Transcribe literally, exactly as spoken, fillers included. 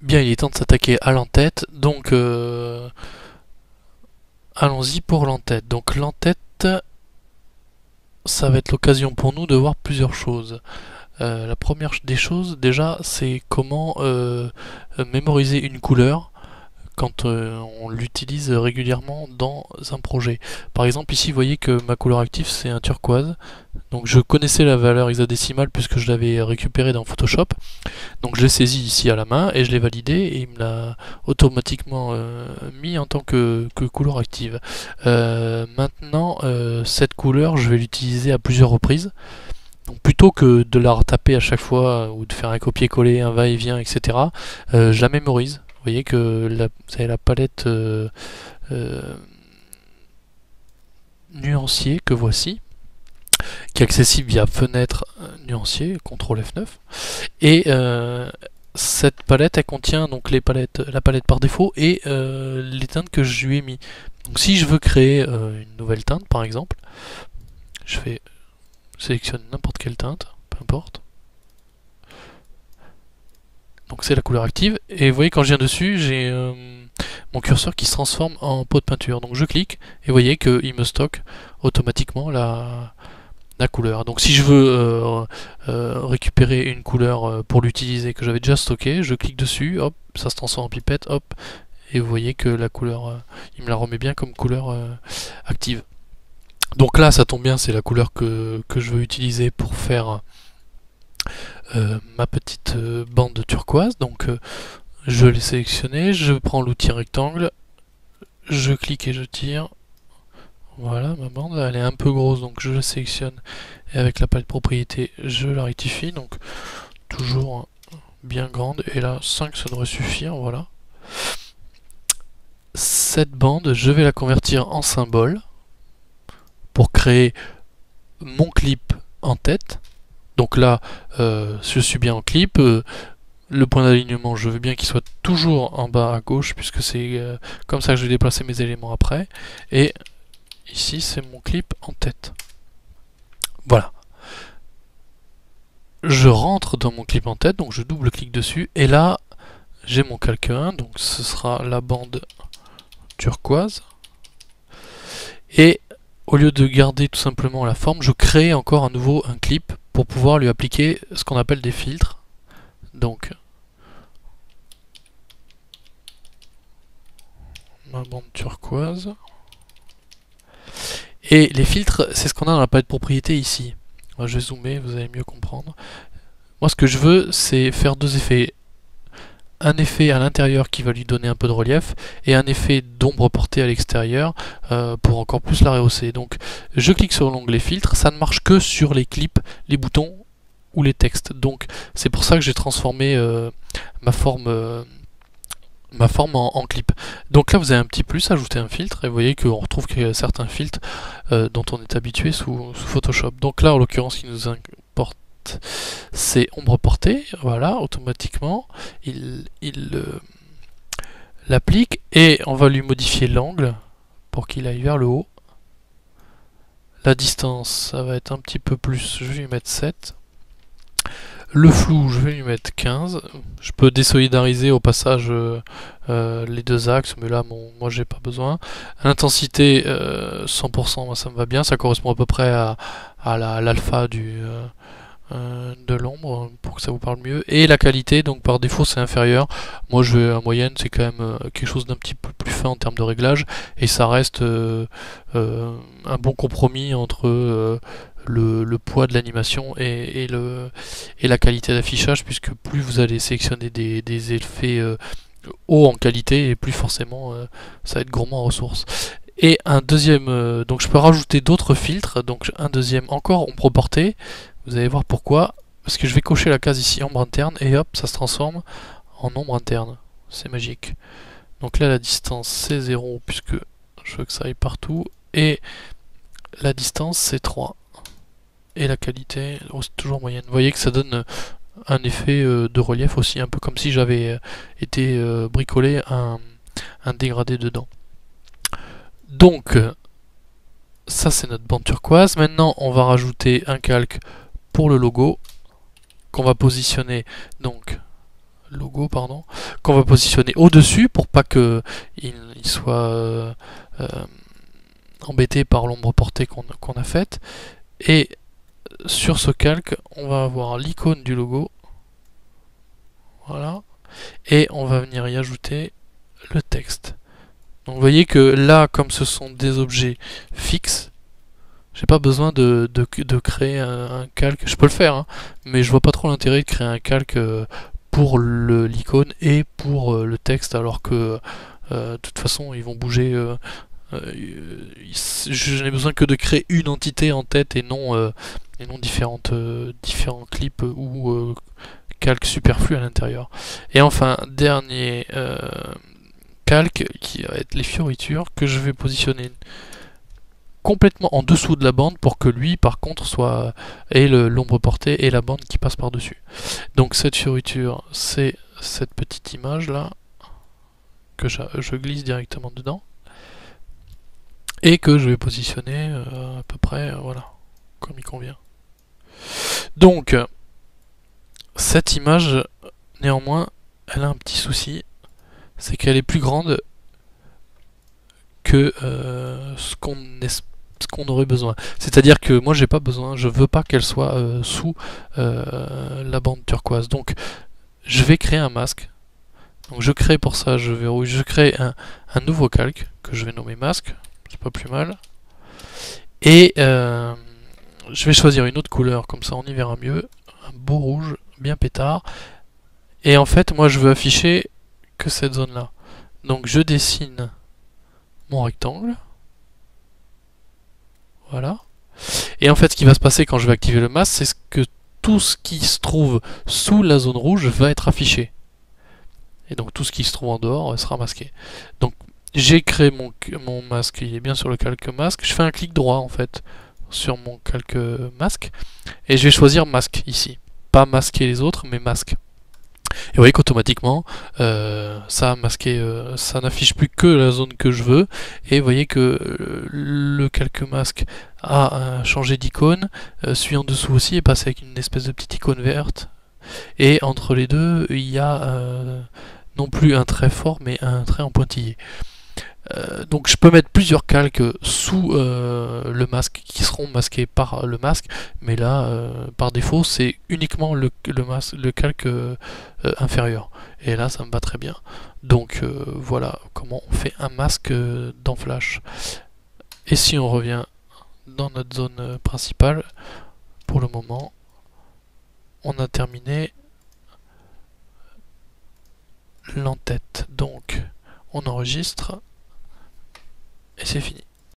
Bien, il est temps de s'attaquer à l'entête, donc euh, allons-y pour l'entête. Donc l'entête, ça va être l'occasion pour nous de voir plusieurs choses. Euh, la première des choses, déjà, c'est comment euh, mémoriser une couleur quand euh, on l'utilise régulièrement dans un projet. Par exemple, ici, vous voyez que ma couleur active, c'est un turquoise. Donc je connaissais la valeur hexadécimale puisque je l'avais récupérée dans Photoshop. Donc je l'ai saisi ici à la main et je l'ai validé et il me l'a automatiquement euh, mis en tant que, que couleur active. Euh, maintenant, euh, cette couleur, je vais l'utiliser à plusieurs reprises. Donc plutôt que de la retaper à chaque fois ou de faire un copier-coller, un va-et-vient, et cetera, euh, je la mémorise. Vous voyez que la, vous avez la palette euh, euh, nuancier que voici, qui est accessible via fenêtre nuancier, contrôle F neuf. Et euh, cette palette, elle contient donc les palettes, la palette par défaut et euh, les teintes que je lui ai mis. Donc si je veux créer euh, une nouvelle teinte, par exemple, je fais sélectionner n'importe quelle teinte, peu importe. Donc c'est la couleur active. Et vous voyez, quand je viens dessus, j'ai euh, mon curseur qui se transforme en pot de peinture. Donc je clique et vous voyez qu'il me stocke automatiquement la, la couleur. Donc si je veux euh, euh, récupérer une couleur euh, pour l'utiliser que j'avais déjà stocké, je clique dessus, hop, ça se transforme en pipette, hop, et vous voyez que la couleur, euh, il me la remet bien comme couleur euh, active. Donc là, ça tombe bien, c'est la couleur que, que je veux utiliser pour faire euh, ma petite euh, bande turquoise. Donc euh, je l'ai sélectionné, je prends l'outil rectangle, je clique et je tire. Voilà, ma bande, elle est un peu grosse, donc je la sélectionne et avec la palette propriété, je la rectifie. Donc toujours bien grande, et là cinq ça devrait suffire. Voilà. Cette bande, je vais la convertir en symbole pour créer mon clip en tête. Donc là, euh, je suis bien en clip. Euh, le point d'alignement, je veux bien qu'il soit toujours en bas à gauche, puisque c'est euh, comme ça que je vais déplacer mes éléments après. Et ici, c'est mon clip en tête. Voilà. Je rentre dans mon clip en tête, donc je double-clique dessus, et là, j'ai mon calque un, donc ce sera la bande turquoise. Et au lieu de garder tout simplement la forme, je crée encore à nouveau un clip pour pouvoir lui appliquer ce qu'on appelle des filtres. Donc, ma bande turquoise. Et les filtres, c'est ce qu'on a dans la palette propriété ici. Moi, je vais zoomer, vous allez mieux comprendre. Moi, ce que je veux, c'est faire deux effets. Un effet à l'intérieur qui va lui donner un peu de relief, et un effet d'ombre portée à l'extérieur euh, pour encore plus la rehausser. Donc, je clique sur l'onglet filtre, ça ne marche que sur les clips, les boutons ou les textes. Donc, c'est pour ça que j'ai transformé euh, ma forme... Euh, ma forme en, en clip. Donc là vous avez un petit plus, ajouter un filtre, et vous voyez qu'on retrouve certains filtres euh, dont on est habitué sous, sous Photoshop. Donc là en l'occurrence ce qui nous importe c'est ombre portée, voilà, automatiquement il, il euh, l'applique, et on va lui modifier l'angle pour qu'il aille vers le haut. La distance, ça va être un petit peu plus, je vais lui mettre sept. Le flou, je vais lui mettre quinze. Je peux désolidariser au passage euh, euh, les deux axes, mais là, bon, moi, j'ai pas besoin. L'intensité, euh, cent pour cent, moi, ça me va bien. Ça correspond à peu près à, à l'alpha du euh, euh, de l'ombre, pour que ça vous parle mieux. Et la qualité, donc par défaut, c'est inférieur. Moi, je vais en moyenne, c'est quand même euh, quelque chose d'un petit peu plus fin en termes de réglage, et ça reste euh, euh, un bon compromis entre euh, Le, le poids de l'animation et, et, le, et la qualité d'affichage, puisque plus vous allez sélectionner des, des effets euh, hauts en qualité, et plus forcément euh, ça va être gourmand en ressources. Et un deuxième, euh, donc je peux rajouter d'autres filtres, donc un deuxième encore ombre portée, vous allez voir pourquoi, parce que je vais cocher la case ici ombre interne, et hop, ça se transforme en ombre interne, c'est magique. Donc là la distance c'est zéro, puisque je veux que ça aille partout, et la distance c'est trois. Et la qualité, oh, c'est toujours moyenne. Vous voyez que ça donne un effet euh, de relief aussi, un peu comme si j'avais euh, été euh, bricolé un, un dégradé dedans. Donc, ça c'est notre bande turquoise. Maintenant, on va rajouter un calque pour le logo, qu'on va positionner, donc, logo, pardon, qu'on va positionner au-dessus pour pas que il, il soit euh, euh, embêté par l'ombre portée qu'on qu'on a faite. Et sur ce calque, on va avoir l'icône du logo. Voilà. Et on va venir y ajouter le texte. Donc vous voyez que là, comme ce sont des objets fixes, j'ai pas besoin de, de, de créer un, un calque. Je peux le faire, hein, mais je vois pas trop l'intérêt de créer un calque pour l'icône et pour euh, le texte, alors que euh, de toute façon ils vont bouger. Euh, euh, je n'ai besoin que de créer une entité en tête et non, euh, et non différentes, euh, différents clips ou euh, calques superflus à l'intérieur. Et enfin, dernier euh, calque qui va être les fioritures que je vais positionner complètement en dessous de la bande pour que lui par contre soit ait l'ombre portée et la bande qui passe par dessus. Donc cette fioriture, c'est cette petite image là que je, je glisse directement dedans et que je vais positionner euh, à peu près euh, voilà comme il convient. Donc cette image néanmoins elle a un petit souci, c'est qu'elle est plus grande que euh, ce qu'on espère, ce qu'on aurait besoin. C'est-à-dire que moi j'ai pas besoin, je veux pas qu'elle soit euh, sous euh, la bande turquoise. Donc je vais créer un masque. Donc je crée pour ça, je verrouille, je crée un, un nouveau calque que je vais nommer masque, c'est pas plus mal. Et euh, je vais choisir une autre couleur, comme ça on y verra mieux. Un beau rouge, bien pétard. Et en fait moi je veux afficher que cette zone là. Donc je dessine mon rectangle. Voilà. Et en fait, ce qui va se passer quand je vais activer le masque, c'est que tout ce qui se trouve sous la zone rouge va être affiché. Et donc tout ce qui se trouve en dehors sera masqué. Donc j'ai créé mon, mon masque, il est bien sur le calque masque. Je fais un clic droit en fait sur mon calque masque. Et je vais choisir masque ici. Pas masquer les autres, mais masque. Et vous voyez qu'automatiquement, euh, ça a masqué, euh, ça n'affiche plus que la zone que je veux. Et vous voyez que euh, le calque masque a euh, changé d'icône. Euh, celui en dessous aussi est passé avec une espèce de petite icône verte. Et entre les deux, il y a euh, non plus un trait fort, mais un trait en pointillé. Euh, donc je peux mettre plusieurs calques sous euh, le masque qui seront masqués par le masque, mais là euh, par défaut c'est uniquement le, le, masque, le calque euh, inférieur, et là ça me va très bien. Donc euh, voilà comment on fait un masque euh, dans Flash. Et si on revient dans notre zone principale, pour le moment on a terminé l'entête, donc on enregistre et c'est fini.